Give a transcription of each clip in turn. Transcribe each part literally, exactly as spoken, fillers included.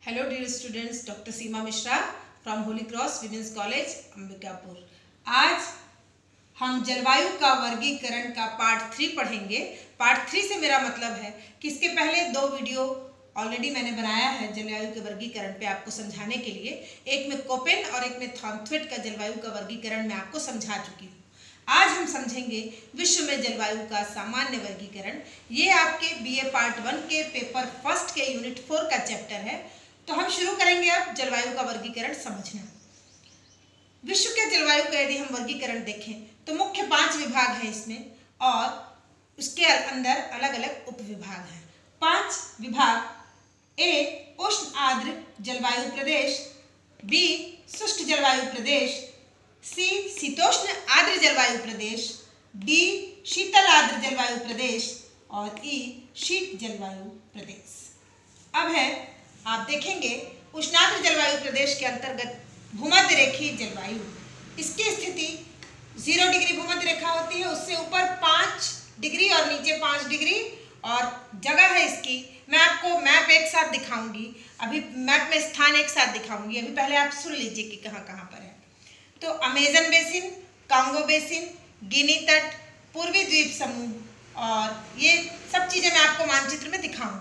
Hello dear students, doctor Seema Mishra from Holy Cross women's college Ambikapur. आज हम जलवायु का वर्गीकरण का पार्ट थ्री पढ़ेंगे। पार्ट थ्री से मेरा मतलब है कि इसके पहले दो वीडियो ऑलरेडी मैंने बनाया है जलवायु के वर्गीकरण पे आपको समझाने के लिए। एक में कोपेन और एक में थॉर्नथ्वेट का जलवायु का वर्गीकरण मैं आपको समझा चुकी हूँ। आज हम समझेंगे विश्व में जलवायु का सामान्य वर्गीकरण। ये आपके बीए पार्ट वन के पेपर फर्स्ट के यूनिट फोर का चैप्टर है। तो हम शुरू करेंगे अब जलवायु का वर्गीकरण समझना। विश्व के जलवायु का यदि हम वर्गीकरण देखें तो मुख्य पांच विभाग हैं इसमें, और उसके अंदर अलग अलग उप विभाग हैं। पांच विभाग: ए उष्ण आर्द्र जलवायु प्रदेश, बी शुष्क जलवायु प्रदेश, सी शीतोष्ण आर्द्र जलवायु प्रदेश, डी शीतल आर्द्र जलवायु प्रदेश और ई शीत जलवायु प्रदेश। अब है आप देखेंगे उष्णार्द्र जलवायु प्रदेश के अंतर्गत भूमध्य रेखीय जलवायु, इसकी स्थिति जीरो डिग्री भूमध्य रेखा होती है, उससे ऊपर पाँच डिग्री और नीचे पाँच डिग्री, और जगह है इसकी मैं आपको मैप एक साथ दिखाऊंगी। अभी मैप में स्थान एक साथ दिखाऊंगी, अभी पहले आप सुन लीजिए कि कहाँ कहाँ पर है। तो Amazon basin, Congo basin, Guinea तट, पूर्वी द्वीप समूह, और ये सब चीज़ें मैं आपको मानचित्र में दिखाऊंगी।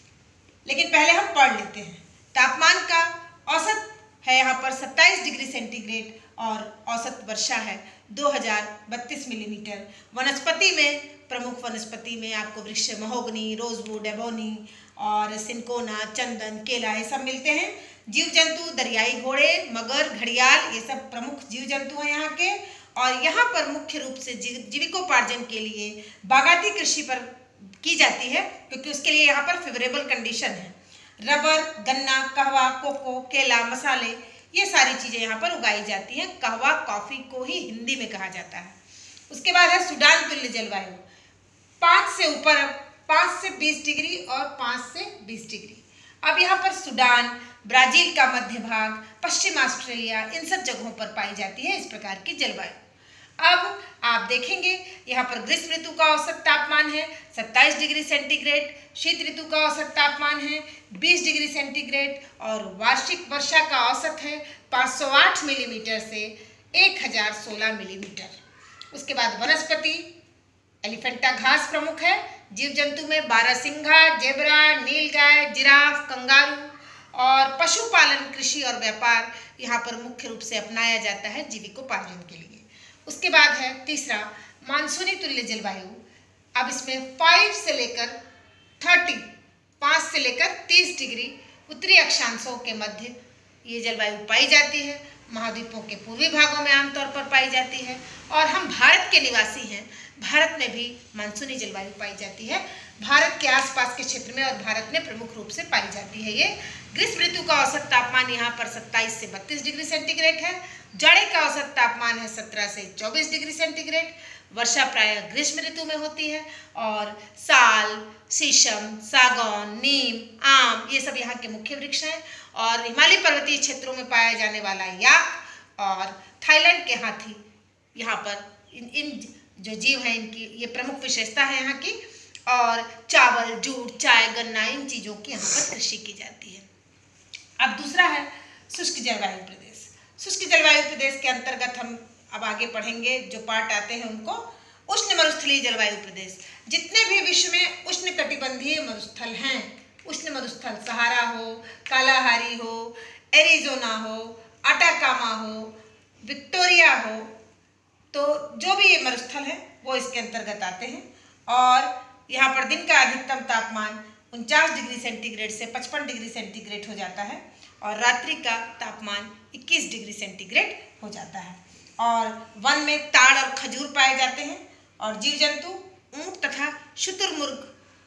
लेकिन पहले हम पढ़ लेते हैं। तापमान का औसत है यहाँ पर सत्ताईस डिग्री सेंटीग्रेड और औसत वर्षा है दो हज़ार बत्तीस मिलीमीटर। वनस्पति में प्रमुख वनस्पति में आपको वृक्ष महोगनी, रोजवुड, एबोनी और सिनकोना, चंदन, केला ये सब मिलते हैं। जीव जंतु दरियाई घोड़े, मगर, घड़ियाल ये सब प्रमुख जीव जंतु हैं यहाँ के। और यहाँ पर मुख्य रूप से जीविकोपार्जन के लिए बागायती कृषि पर की जाती है, क्योंकि उसके लिए यहाँ पर फेवरेबल कंडीशन है। रबर, गन्ना, कहवा, कोको, केला, मसाले ये सारी चीज़ें यहाँ पर उगाई जाती हैं। कहवा कॉफ़ी को ही हिंदी में कहा जाता है। उसके बाद है सूडान तुल्य जलवायु, पाँच से ऊपर, पाँच से बीस डिग्री और पाँच से बीस डिग्री। अब यहाँ पर सूडान, ब्राज़ील का मध्य भाग, पश्चिम ऑस्ट्रेलिया, इन सब जगहों पर पाई जाती है इस प्रकार की जलवायु। अब आप देखेंगे यहाँ पर ग्रीष्म ऋतु का औसत तापमान है सत्ताईस डिग्री सेंटीग्रेड, शीत ऋतु का औसत तापमान है बीस डिग्री सेंटीग्रेड, और वार्षिक वर्षा का औसत है पाँच सौ आठ मिलीमीटर से एक हज़ार सोलह मिलीमीटर। उसके बाद वनस्पति एलिफेंटा घास प्रमुख है। जीव जंतु में बारहसिंघा, जेबरा, नीलगाय, जिराफ, कंगारू, और पशुपालन, कृषि और व्यापार यहाँ पर मुख्य रूप से अपनाया जाता है जीविकोपार्जन के लिए। उसके बाद है तीसरा मानसूनी तुल्य जलवायु। अब इसमें पाँच से लेकर तीस, पाँच से लेकर तीस डिग्री उत्तरी अक्षांशों के मध्य ये जलवायु पाई जाती है। महाद्वीपों के पूर्वी भागों में आमतौर पर पाई जाती है, और हम भारत के निवासी हैं, भारत में भी मानसूनी जलवायु पाई जाती है। भारत के आसपास के क्षेत्र में और भारत में प्रमुख रूप से पाई जाती है ये। ग्रीष्म ऋतु का औसत तापमान यहाँ पर सत्ताईस से बत्तीस डिग्री सेंटीग्रेड है। जाड़े का औसत तापमान है सत्रह से चौबीस डिग्री सेंटीग्रेड। वर्षा प्रायः ग्रीष्म ऋतु में होती है, और साल, शीशम, सागौन, नीम, आम ये सब यहाँ के मुख्य वृक्ष हैं। और हिमालय पर्वतीय क्षेत्रों में पाया जाने वाला याक और थाईलैंड के हाथी यहाँ पर इन इन जो जीव हैं इनकी ये प्रमुख विशेषता है यहाँ की। और चावल, जूट, चाय, गन्ना इन चीज़ों की यहाँ पर कृषि की जाती है। अब दूसरा है शुष्क जलवायु प्रदेश। शुष्क जलवायु प्रदेश के अंतर्गत हम अब आगे पढ़ेंगे जो पार्ट आते हैं उनको। उष्ण मरुस्थलीय जलवायु प्रदेश, जितने भी विश्व में उष्ण कटिबंधीय मरुस्थल हैं, उष्ण मरुस्थल सहारा हो, कालाहारी हो, एरिजोना हो, अटाकामा हो, विक्टोरिया हो, तो जो भी ये मरुस्थल है वो इसके अंतर्गत आते हैं। और यहाँ पर दिन का अधिकतम तापमान उनचास डिग्री सेंटीग्रेड से पचपन डिग्री सेंटीग्रेड हो जाता है, और रात्रि का तापमान इक्कीस डिग्री सेंटीग्रेड हो जाता है। और वन में ताड़ और खजूर पाए जाते हैं, और जीव जंतु ऊँट तथा शुतुरमुर्ग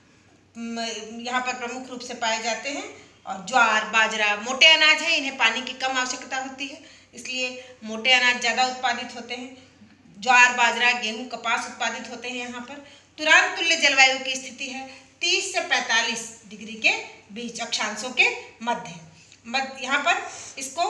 यहाँ पर प्रमुख रूप से पाए जाते हैं। और ज्वार, बाजरा मोटे अनाज है, इन्हें पानी की कम आवश्यकता होती है, इसलिए मोटे अनाज ज़्यादा उत्पादित होते हैं। ज्वार, बाजरा, गेहूँ, कपास उत्पादित होते हैं यहाँ पर। तुरान तुल्य जलवायु की स्थिति है तीस से पैंतालीस डिग्री के बीच अक्षांशों के मध्य मध्य यहाँ पर इसको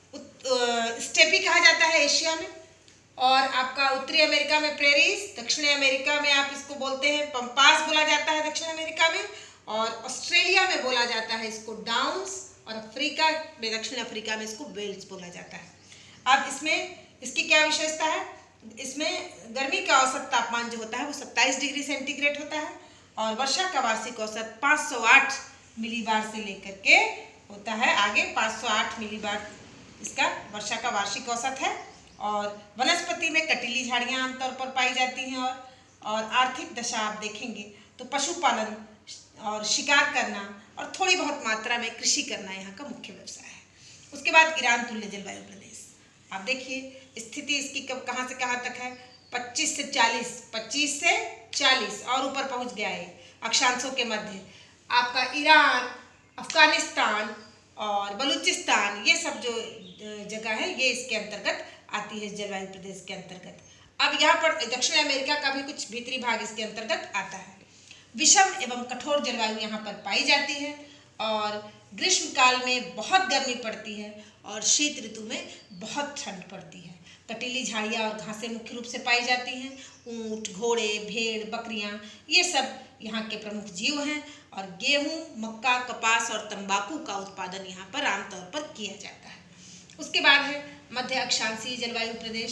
स्टेपी कहा जाता है एशिया में, और आपका उत्तरी अमेरिका में प्रेरीज, दक्षिणी अमेरिका में आप इसको बोलते हैं पंपास बोला जाता है दक्षिण अमेरिका में, और ऑस्ट्रेलिया में बोला जाता है इसको डाउन्स, और अफ्रीका में, दक्षिण अफ्रीका में इसको वेल्स बोला जाता है। अब इसमें इसकी क्या विशेषता है, इसमें गर्मी का औसत तापमान जो होता है वो सत्ताईस डिग्री सेंटीग्रेड होता है और वर्षा का वार्षिक औसत पाँच सौ आठ मिलीबार से लेकर के होता है आगे पाँच सौ आठ मिलीबार इसका वर्षा का वार्षिक औसत है। और वनस्पति में कटीली झाड़ियाँ आमतौर पर पाई जाती हैं और और आर्थिक दशा आप देखेंगे तो पशुपालन और शिकार करना और थोड़ी बहुत मात्रा में कृषि करना यहाँ का मुख्य व्यवसाय है। उसके बाद ईरान तुल्य जलवायु प्रदेश, आप देखिए स्थिति इसकी कब कहाँ से कहाँ तक है, पच्चीस से चालीस, पच्चीस से चालीस और ऊपर पहुँच गया है अक्षांशों के मध्य। आपका ईरान, अफगानिस्तान और बलूचिस्तान ये सब जो जगह है ये इसके अंतर्गत आती है, जलवायु प्रदेश के अंतर्गत। अब यहाँ पर दक्षिण अमेरिका का भी कुछ भीतरी भाग इसके अंतर्गत आता है। विषम एवं कठोर जलवायु यहाँ पर पाई जाती है और ग्रीष्म काल में बहुत गर्मी पड़ती है और शीत ऋतु में बहुत ठंड पड़ती है। कटीली झाड़ियाँ और घासें मुख्य रूप से पाई जाती हैं। ऊँट, घोड़े, भेड़, बकरियाँ ये सब यहाँ के प्रमुख जीव हैं और गेहूँ, मक्का, कपास और तंबाकू का उत्पादन यहाँ पर आमतौर पर किया जाता है। उसके बाद है मध्य अक्षांशीय जलवायु प्रदेश।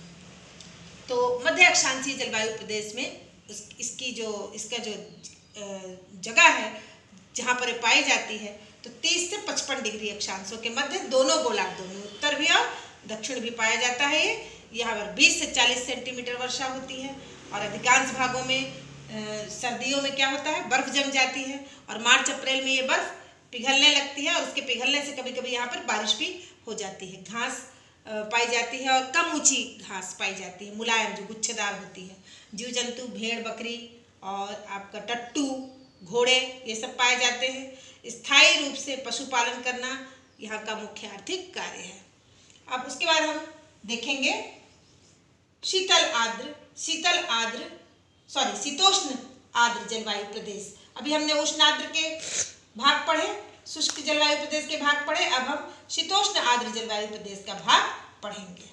तो मध्य अक्षांशीय जलवायु प्रदेश में इस, इसकी जो इसका जो जगह है जहाँ पर पाई जाती है तो तीस से पचपन डिग्री अक्षांशों के मध्य दोनों गोलार्धों में उत्तर भी और दक्षिण भी पाया जाता है। यहाँ पर बीस से चालीस सेंटीमीटर वर्षा होती है और अधिकांश भागों में आ, सर्दियों में क्या होता है, बर्फ जम जाती है और मार्च अप्रैल में ये बर्फ पिघलने लगती है और उसके पिघलने से कभी कभी यहाँ पर बारिश भी हो जाती है। घास पाई जाती है और कम ऊंची घास पाई जाती है, मुलायम जो गुच्छेदार होती है। जीव जंतु भेड़, बकरी और आपका टट्टू, घोड़े ये सब पाए जाते हैं। स्थायी रूप से पशुपालन करना यहाँ का मुख्य आर्थिक कार्य है। अब उसके बाद हम देखेंगे शीतल आर्द्र शीतल आर्द्र सॉरी शीतोष्ण आर्द्र जलवायु प्रदेश। अभी हमने उष्ण आर्द्र के भाग पढ़े, शुष्क जलवायु प्रदेश के भाग पढ़े, अब हम शीतोष्ण आर्द्र जलवायु प्रदेश का भाग पढ़ेंगे।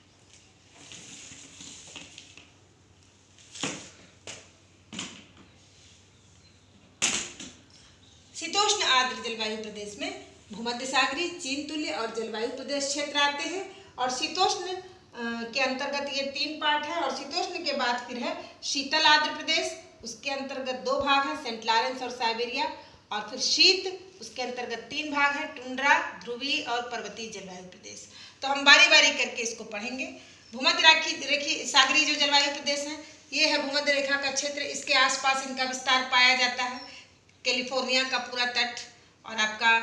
शीतोष्ण आर्द्र जलवायु प्रदेश में भूमध्य सागरीय, चीन तुल्य और जलवायु प्रदेश क्षेत्र आते हैं और शीतोष्ण के अंतर्गत ये तीन पार्ट है और शीतोष्ण के बाद फिर है शीतल आर्द्र प्रदेश। उसके अंतर्गत दो भाग हैं, सेंट लॉरेंस और साइबेरिया, और फिर शीत उसके अंतर्गत तीन भाग हैं, टुंड्रा, ध्रुवीय और पर्वतीय जलवायु प्रदेश। तो हम बारी बारी करके इसको पढ़ेंगे। भूमध्य रेखी सागरीय जो जलवायु प्रदेश हैं ये है भूमध्य रेखा का क्षेत्र, इसके आसपास इनका विस्तार पाया जाता है। कैलिफोर्निया का पूरा तट और आपका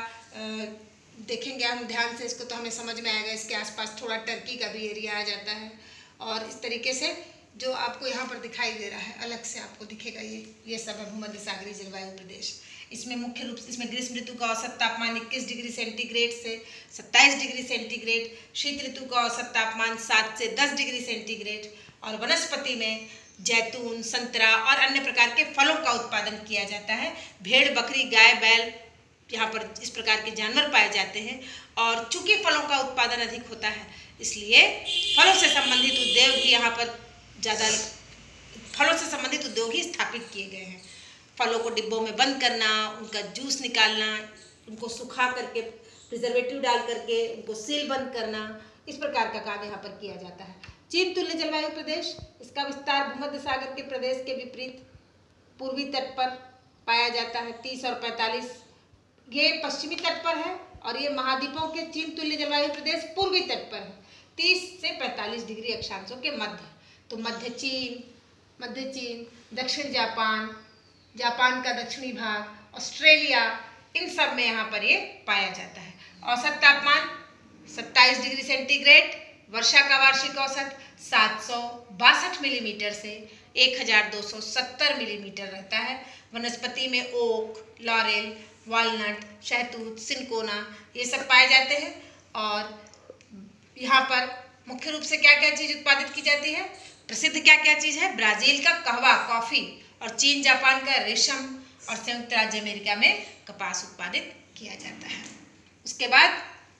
देखेंगे हम ध्यान से इसको तो हमें समझ में आएगा, इसके आसपास थोड़ा टर्की का भी एरिया आ जाता है और इस तरीके से जो आपको यहाँ पर दिखाई दे रहा है अलग से आपको दिखेगा, ये ये सब है भूमध्य सागरीय जलवायु प्रदेश। इसमें मुख्य रूप से इसमें ग्रीष्म ऋतु का औसत तापमान इक्कीस डिग्री सेंटीग्रेड से सत्ताईस डिग्री सेंटीग्रेड, शीत ऋतु का औसत तापमान सात से दस डिग्री सेंटीग्रेड और वनस्पति में जैतून, संतरा और अन्य प्रकार के फलों का उत्पादन किया जाता है। भेड़, बकरी, गाय, बैल यहाँ पर इस प्रकार के जानवर पाए जाते हैं और चूंकि फलों का उत्पादन अधिक होता है इसलिए फलों से संबंधित उद्योग भी यहाँ पर ज़्यादा फलों से संबंधित उद्योग ही स्थापित किए गए हैं। फलों को डिब्बों में बंद करना, उनका जूस निकालना, उनको सुखा करके प्रिजर्वेटिव डाल करके उनको सील बंद करना, इस प्रकार का काम यहाँ पर किया जाता है। चीन तुल्य जलवायु प्रदेश, इसका विस्तार भूमध्य सागर के प्रदेश के विपरीत पूर्वी तट पर पाया जाता है। तीस और पैंतालीस ये पश्चिमी तट पर है और ये महाद्वीपों के चीन तुल्य जलवायु प्रदेश पूर्वी तट पर है, तीस से पैंतालीस डिग्री अक्षांशों के मध्य। तो मध्य चीन, मध्य चीन, दक्षिण जापान, जापान का दक्षिणी भाग, ऑस्ट्रेलिया, इन सब में यहाँ पर ये पाया जाता है। औसत तापमान सत्ताईस डिग्री सेंटीग्रेड, वर्षा का वार्षिक औसत सात सौ बासठ मिलीमीटर से एक हज़ार दो सौ सत्तर मिलीमीटर रहता है। वनस्पति में ओक, लॉरेल, वालनट, शहतूत, सिनकोना ये सब पाए जाते हैं और यहाँ पर मुख्य रूप से क्या क्या चीज़ उत्पादित की जाती है, प्रसिद्ध क्या क्या चीज़ है, ब्राज़ील का कहवा, कॉफ़ी और चीन जापान का रेशम और संयुक्त राज्य अमेरिका में कपास उत्पादित किया जाता है। उसके बाद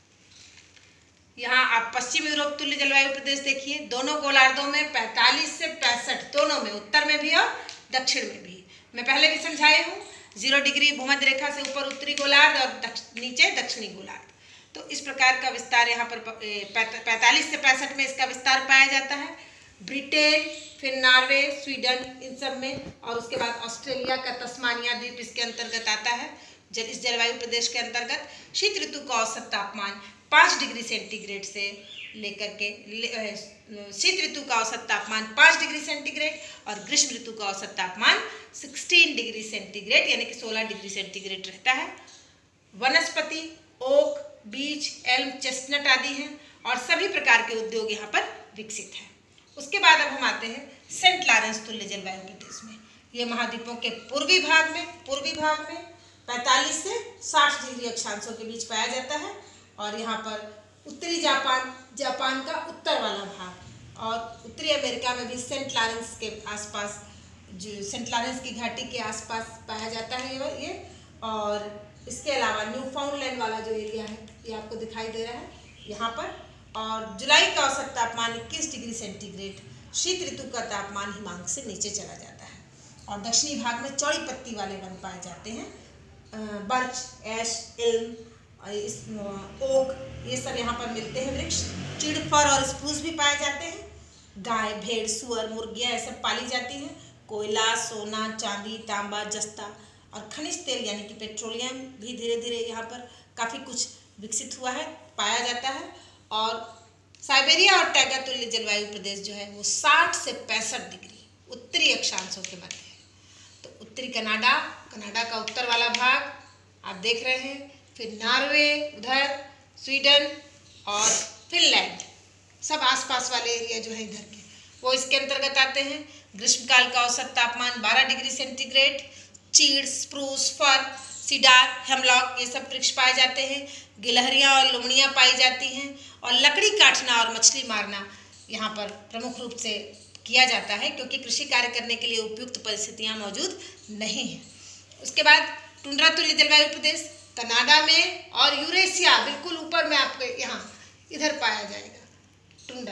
यहाँ आप पश्चिम यूरोप तुल्य जलवायु प्रदेश देखिए, दोनों गोलार्धों में पैंतालीस से पैंसठ दोनों में, उत्तर में भी और दक्षिण में भी। मैं पहले भी समझाई हूँ, जीरो डिग्री भूमध्य रेखा से ऊपर उत्तरी गोलार्ध और दक्ष, नीचे दक्षिणी गोलार्ध। तो इस प्रकार का विस्तार यहाँ पर पैंतालीस से पैंसठ में इसका विस्तार पाया जाता है। ब्रिटेन, फिर नॉर्वे, स्वीडन, इन सब में, और उसके बाद ऑस्ट्रेलिया का तस्मानिया द्वीप इसके अंतर्गत आता है। जल इस जलवायु प्रदेश के अंतर्गत शीत ऋतु का औसत तापमान पाँच डिग्री सेंटीग्रेड से लेकर के शीत ऋतु का औसत तापमान पाँच डिग्री सेंटीग्रेड और ग्रीष्म ऋतु का औसत तापमान सोलह डिग्री सेंटीग्रेड यानी कि सोलह डिग्री सेंटीग्रेड रहता है। वनस्पति ओक, बीच, एल्म, चेस्टनट आदि हैं और सभी प्रकार के उद्योग यहाँ पर विकसित हैं। उसके बाद अब हम आते हैं सेंट लॉरेंस तुल्य जलवायु प्रदेश में। ये महाद्वीपों के पूर्वी भाग में पूर्वी भाग में पैंतालीस से साठ डिग्री अक्षांशों के बीच पाया जाता है और यहाँ पर उत्तरी जापान जापान का उत्तर वाला भाग और उत्तरी अमेरिका में भी सेंट लॉरेंस के आसपास, जो सेंट लॉरेंस की घाटी के आसपास पाया जाता है ये। और इसके अलावा न्यूफाउंडलैंड वाला जो एरिया है ये आपको दिखाई दे रहा है यहाँ पर। और जुलाई का औसत तापमान इक्कीस डिग्री सेंटीग्रेड, शीत ऋतु का तापमान हिमांक से नीचे चला जाता है और दक्षिणी भाग में चौड़ी पत्ती वाले वन पाए जाते हैं। बर्च, ऐश, इल्म, इस ओक, ये सब यहाँ पर मिलते हैं वृक्ष। चीड़, फर और स्प्रूस भी पाए जाते हैं। गाय, भेड़, सुअर, मुर्गियाँ ये सब पाली जाती हैं। कोयला, सोना, चांदी, तांबा, जस्ता और खनिज तेल यानी कि पेट्रोलियम भी धीरे धीरे यहाँ पर काफ़ी कुछ विकसित हुआ है, पाया जाता है। और साइबेरिया और टैगा तुल्य जलवायु प्रदेश जो है वो साठ से पैंसठ डिग्री उत्तरी अक्षांशों के मध्य है। तो उत्तरी कनाडा, कनाडा का उत्तर वाला भाग आप देख रहे हैं, फिर नॉर्वे उधर, स्वीडन और फिनलैंड, सब आसपास वाले एरिया जो है इधर के वो इसके अंतर्गत आते हैं। ग्रीष्मकाल का औसत तापमान बारह डिग्री सेंटीग्रेड। चीड़, स्प्रूस, फर, सीडार, हेमलॉक ये सब वृक्ष पाए जाते हैं। गिलहरियाँ और लुमड़ियाँ पाई जाती हैं और लकड़ी काटना और मछली मारना यहाँ पर प्रमुख रूप से किया जाता है क्योंकि कृषि कार्य करने के लिए उपयुक्त परिस्थितियाँ मौजूद नहीं हैं। उसके बाद टुंड्रा तुल्य जलवायु प्रदेश कनाडा में और यूरेशिया बिल्कुल ऊपर में आपको यहाँ इधर पाया जाएगा टुंड्रा।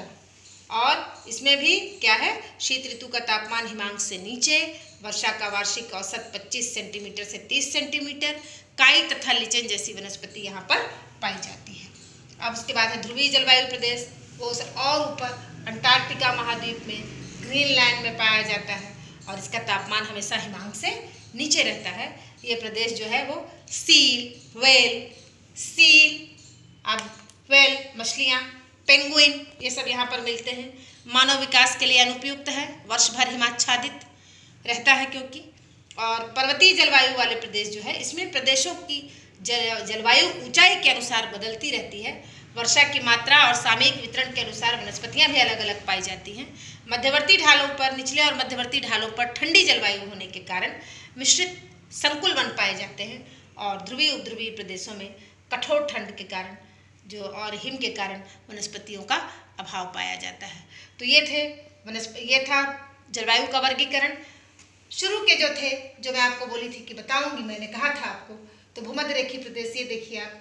और इसमें भी क्या है, शीत ऋतु का तापमान हिमांक से नीचे, वर्षा का वार्षिक औसत पच्चीस सेंटीमीटर से तीस सेंटीमीटर, काई तथा लिचन जैसी वनस्पति यहाँ पर पाई जाती है। अब उसके बाद है ध्रुवीय जलवायु प्रदेश, वो और ऊपर अंटार्कटिका महाद्वीप में ग्रीनलैंड में पाया जाता है और इसका तापमान हमेशा हिमांक से नीचे रहता है। ये प्रदेश जो है वो सील, वेल, सील, अब वेल मछलियाँ, पेंगुइन ये सब यहाँ पर मिलते हैं। मानव विकास के लिए अनुपयुक्त है, वर्ष भर हिमाच्छादित रहता है क्योंकि। और पर्वतीय जलवायु वाले प्रदेश जो है इसमें प्रदेशों की जल जलवायु ऊंचाई के अनुसार बदलती रहती है। वर्षा की मात्रा और सामयिक वितरण के अनुसार वनस्पतियाँ भी अलग अलग पाई जाती हैं। मध्यवर्ती ढालों पर, निचले और मध्यवर्ती ढालों पर ठंडी जलवायु होने के कारण मिश्रित संकुल वन पाए जाते हैं और ध्रुवीय उपध्रुवीय प्रदेशों में कठोर ठंड के कारण जो और हिम के कारण वनस्पतियों का अभाव पाया जाता है। तो ये थे वनस्प ये था जलवायु का वर्गीकरण। शुरू के जो थे, जो मैं आपको बोली थी कि बताऊंगी, मैंने कहा था आपको, तो भूमध्य रेखीय प्रदेश ये देखिए आप,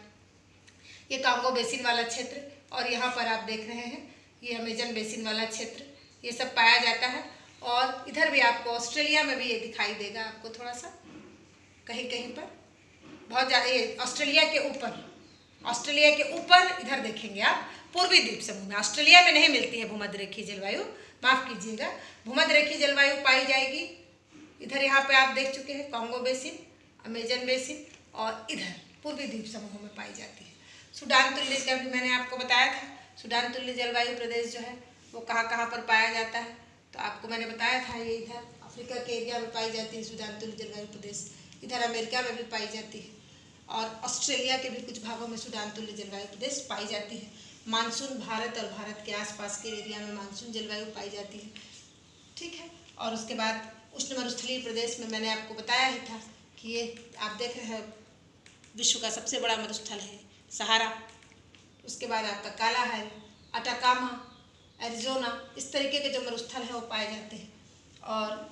ये कांगो बेसिन वाला क्षेत्र और यहाँ पर आप देख रहे हैं ये अमेजन बेसिन वाला क्षेत्र, ये सब पाया जाता है। और इधर भी आपको ऑस्ट्रेलिया में भी ये दिखाई देगा आपको थोड़ा सा कहीं कहीं पर, बहुत ज़्यादा। ये ऑस्ट्रेलिया के ऊपर, ऑस्ट्रेलिया के ऊपर इधर देखेंगे आप पूर्वी द्वीप समूह में। ऑस्ट्रेलिया में नहीं मिलती है भूमध्य रेखीय जलवायु, माफ़ कीजिएगा, भूमध्य रेखीय जलवायु पाई जाएगी इधर, यहाँ पे आप देख चुके हैं कांगो बेसिन, अमेजन बेसिन और इधर पूर्वी द्वीप समूह में पाई जाती है। सूडान तुल्य का भी मैंने आपको बताया था, सूडान तुल्य जलवायु प्रदेश जो है वो कहाँ कहाँ पर पाया जाता है, तो आपको मैंने बताया था ये इधर अफ्रीका के एरिया में पाई जाती है सूडान तुल्य जलवायु प्रदेश, इधर अमेरिका में भी पाई जाती है और ऑस्ट्रेलिया के भी कुछ भागों में सूडान तुल्य जलवायु प्रदेश पाई जाती है। मानसून भारत और भारत के आसपास के एरिया में मानसून जलवायु पाई जाती है, ठीक है। और उसके बाद उष्ण मरुस्थलीय प्रदेश में मैंने आपको बताया ही था कि ये आप देख रहे हैं विश्व का सबसे बड़ा मरुस्थल है सहारा। उसके बाद आपका काला है, अटाकामा, एरिजोना, इस तरीके के जो मरुस्थल हैं वो पाए जाते हैं। और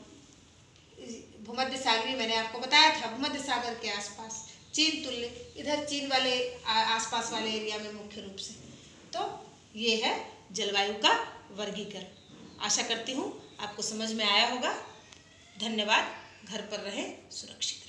भूमध्य सागरीय मैंने आपको बताया था, भूमध्य सागर के आसपास चीन तुल्य, इधर चीन वाले आसपास वाले एरिया में मुख्य रूप से। तो ये है जलवायु का वर्गीकरण। आशा करती हूँ आपको समझ में आया होगा। धन्यवाद। घर पर रहें सुरक्षित।